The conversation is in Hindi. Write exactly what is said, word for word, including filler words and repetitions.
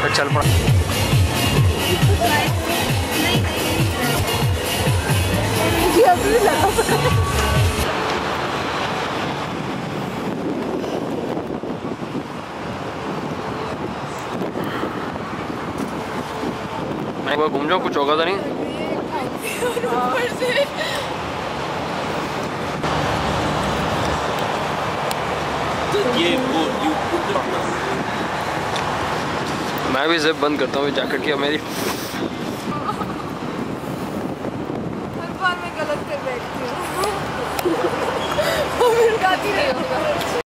फिर चल पड़ा। मैं एक बार घूम जाऊँ, कुछ होगा तो नहीं। ये वो मैं भी जिप बंद करता हूँ जैकेट की मेरी। हर बार मैं गलत कर बैठती हूँ।